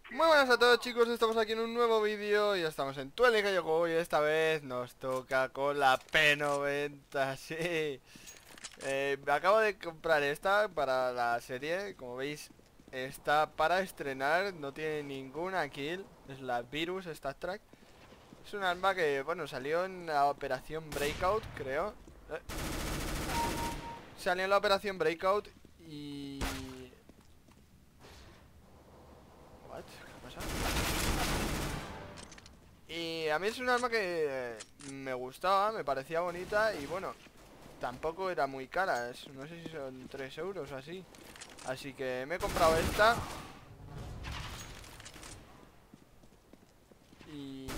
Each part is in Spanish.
Muy buenas a todos, chicos, estamos aquí en un nuevo vídeo y estamos en Tuel y Juego y esta vez nos toca con la P90, sí. Me acabo de comprar esta para la serie, como veis está para estrenar, no tiene ninguna kill, es la Virus Stat Track. Es un arma que, bueno, salió en la operación Breakout, creo. Salió en la operación Breakout y... ¿What? ¿Qué ha pasado? Y a mí es un arma que me gustaba, me parecía bonita y bueno, tampoco era muy cara, no sé si son 3 euros o así. Así que me he comprado esta. Y...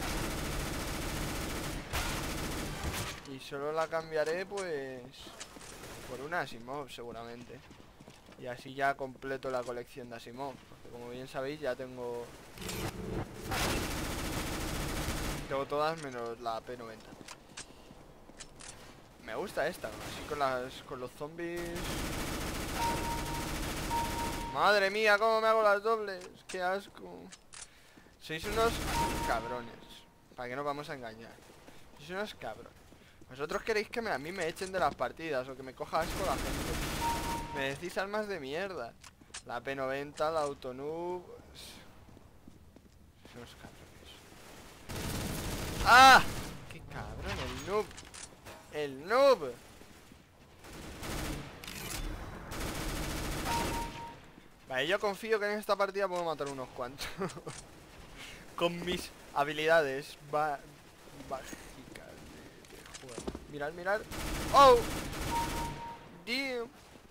Y solo la cambiaré pues por una Asimov seguramente. Y así ya completo la colección de Asimov. Porque como bien sabéis ya tengo todas menos la P90. Me gusta esta, ¿no? Así con los zombies. Madre mía, cómo me hago las dobles. Qué asco. Sois unos cabrones. ¿Para qué nos vamos a engañar? Sois unos cabrones. Vosotros queréis que a mí me echen de las partidas o que me coja asco la gente. Me decís almas de mierda. La P90, la Autonoob. Sois unos cabrones. ¡Ah! ¡Qué cabrón! El noob. El noob. Vale, yo confío que en esta partida puedo matar unos cuantos. Con mis habilidades mágicas de juego. Mirad, mirad. ¡Oh! ¡Damn!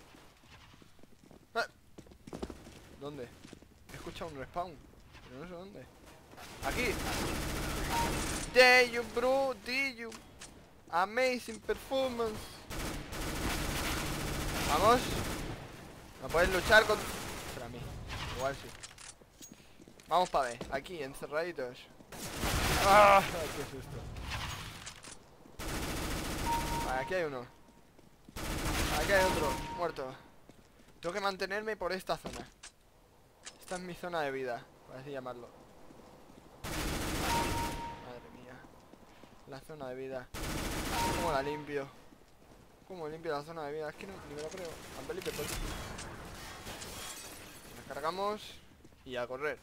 ¿Dónde? He escuchado un respawn, pero no sé dónde. ¡Aquí! ¡Damn you, bro! ¡Damn you! ¡Amazing performance! ¡Vamos! ¿No puedes luchar contra mí? Igual sí. Vamos para ver, aquí, encerraditos. ¡Ah! ¡Qué susto! Vale, aquí hay uno. Aquí hay otro, muerto. Tengo que mantenerme por esta zona. Esta es mi zona de vida, por así llamarlo. Madre mía. La zona de vida. ¿Cómo la limpio? ¿Cómo limpio la zona de vida? Es que no, ni me lo creo. Ampelipe, pues. Nos cargamos y a correr.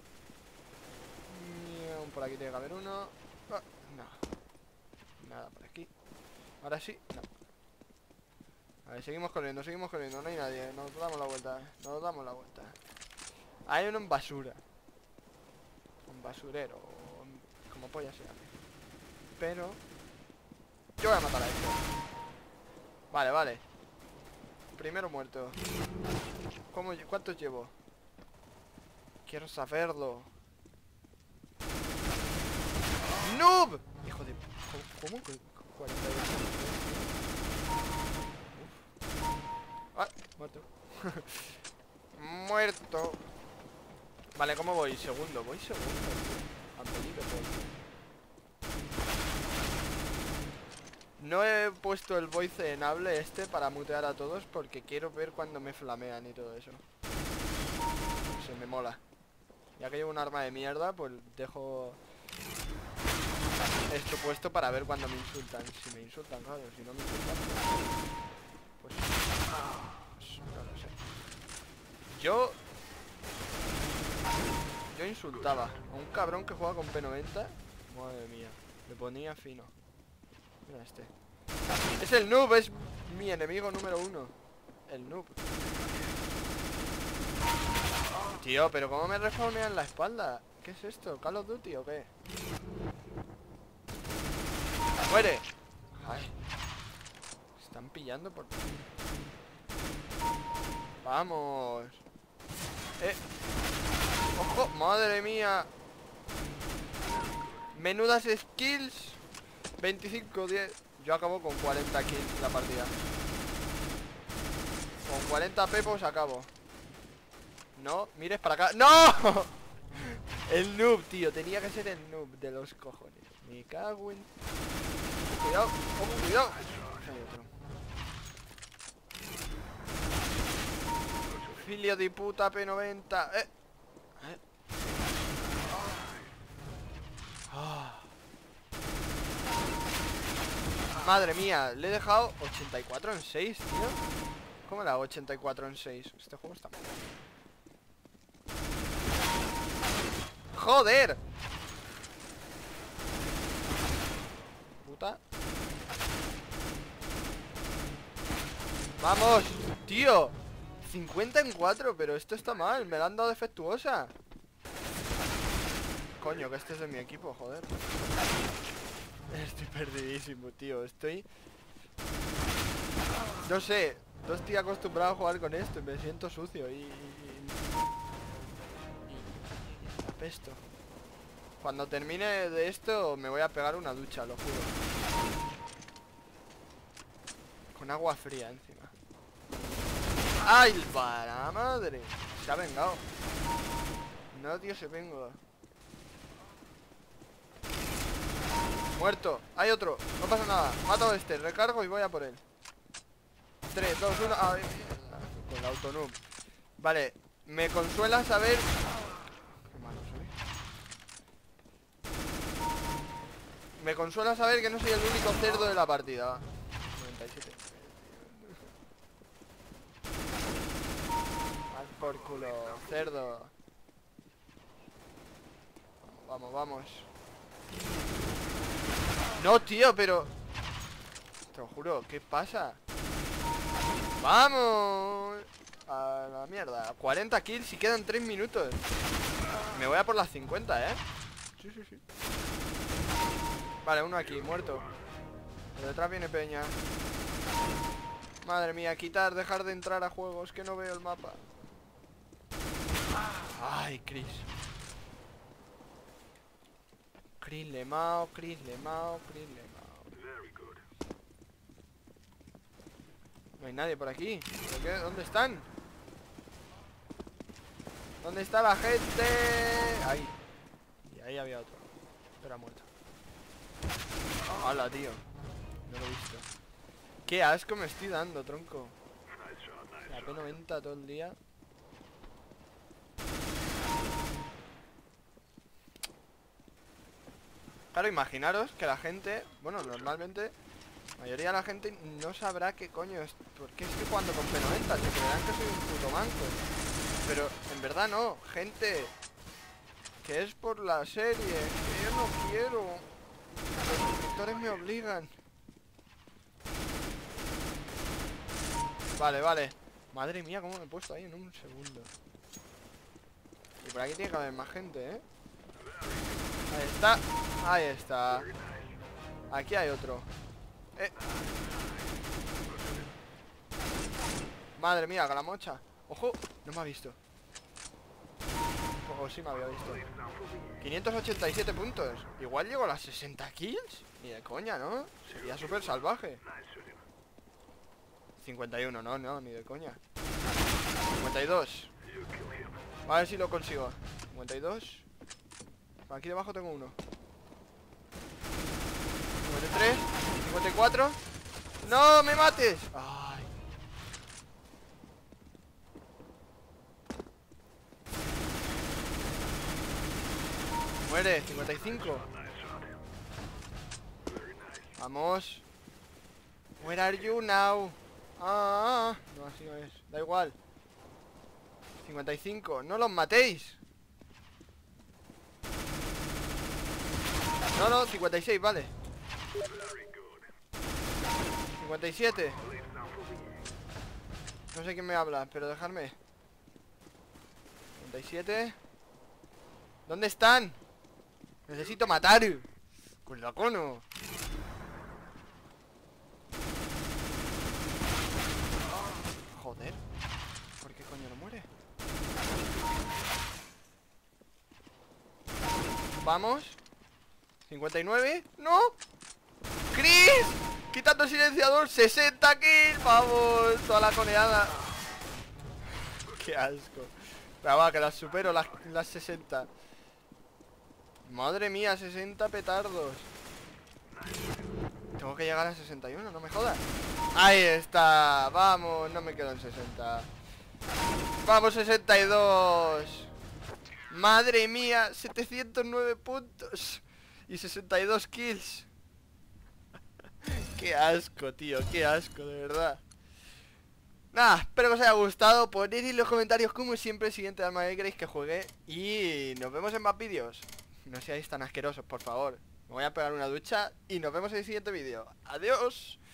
Por aquí tiene que haber uno. Ah, no. Nada por aquí. Ahora sí, no. A ver, seguimos corriendo, no hay nadie. Nos damos la vuelta, nos damos la vuelta. Hay uno en basura. Un basurero. Como polla se llame. Pero yo voy a matar a este. Vale, vale. Primero muerto. ¿Cuántos llevo? Quiero saberlo. ¡Noob! Hijo de... ¿Cómo que 48? Ah, muerto. Muerto. Vale, ¿cómo voy? Segundo, voy segundo. Ampelipe, no he puesto el voice enable este para mutear a todos porque quiero ver cuando me flamean y todo eso. Se me mola. Ya que llevo un arma de mierda, pues dejo esto puesto para ver cuando me insultan. Si me insultan, claro, si no me insultan, pues no lo sé. Yo insultaba a un cabrón que juega con P90. Madre mía, le ponía fino. Mira este. Es el noob, es mi enemigo número 1. El noob. Tío, pero ¿cómo me respawnean la espalda? ¿Qué es esto? ¿Call of Duty o qué? ¡Muere! Ay. Están pillando por... ¡Vamos! ¡Ojo! ¡Madre mía! Menudas skills. 25-10. Yo acabo con 40 kills la partida. Con 40 pepos acabo. No, mires para acá. ¡No! El noob, tío. Tenía que ser el noob de los cojones. Me cago en... Cuidado, cuidado. Hay otro. Filio de puta P90. Madre mía, le he dejado 84 en 6, tío. ¿Cómo le hago 84 en 6? Este juego está mal. ¡Joder! Puta. ¡Vamos! ¡Tío! 50 en 4, pero esto está mal. Me la han dado defectuosa. Coño, que este es de mi equipo, joder. Estoy perdidísimo, tío. No sé. No estoy acostumbrado a jugar con esto y me siento sucio y apesto. Cuando termine de esto me voy a pegar una ducha, lo juro. Con agua fría encima. ¡Ay, para madre! Se ha vengado. No, tío, se venga. Muerto. Hay otro. No pasa nada. Mato a este. Recargo y voy a por él. 3, 2, 1. Ay, con el autonum. Vale. Me consuela saber... Qué malo soy. Me consuela saber que no soy el único cerdo de la partida. 97. Al por culo. Cerdo. Vamos, vamos. No, tío, pero... Te lo juro, ¿qué pasa? ¡Vamos! A la mierda. 40 kills y quedan 3 minutos. Me voy a por las 50, ¿eh? Sí, sí, sí. Vale, uno aquí, muerto. Por detrás viene Peña. Madre mía, quitar, dejar de entrar a juegos, que no veo el mapa. Ay, Chris. Chris Lemao, Chris Lemao, Chris Lemao. No hay nadie por aquí. ¿Por qué? ¿Dónde están? ¿Dónde está la gente? Ahí. Y ahí había otro. Pero ha muerto. ¡Hala, tío! No lo he visto. ¡Qué asco me estoy dando, tronco! La P90 todo el día. Claro, imaginaros que la gente... Bueno, normalmente... La mayoría de la gente no sabrá qué coño es. ¿Por qué estoy jugando con P90? Se creerán que soy un puto manco. Pero en verdad no, gente. Que es por la serie. Que yo no quiero. Los suscriptores me obligan. Vale, vale. Madre mía, cómo me he puesto ahí en un segundo. Y por aquí tiene que haber más gente, ¿eh? Ahí está. Ahí está. Aquí hay otro. Madre mía, Galamocha. Ojo, no me ha visto. O sí me había visto. 587 puntos. Igual llego a las 60 kills. Ni de coña, ¿no? Sería súper salvaje. 51, no, ni de coña. 52. A ver si lo consigo. 52. Aquí debajo tengo uno. 53. 54. ¡No me mates! ¡Ay! Muere, 55. Vamos. Where are you now? No, así no es. Da igual. 55. No los matéis. No, 56, vale. 57. No sé quién me habla, pero dejadme. 57. ¿Dónde están? Necesito matar. Con la cono. Joder. ¿Por qué coño no muere? Vamos. 59. ¡No! ¡Chris! Quitando el silenciador. 60 kills. Vamos. Toda la coneada. Qué asco. Pero va, que las supero las 60. Madre mía, 60 petardos. Tengo que llegar a 61, no me jodas. Ahí está, vamos, no me quedo en 60. Vamos, 62. Madre mía, 709 puntos. Y 62 kills. Qué Qué asco, tío, qué asco, de verdad. Nada, espero que os haya gustado. Poned en los comentarios como siempre el siguiente arma que queréis que juegue. Y nos vemos en más vídeos. No seáis tan asquerosos, por favor. Me voy a pegar una ducha y nos vemos en el siguiente vídeo. Adiós.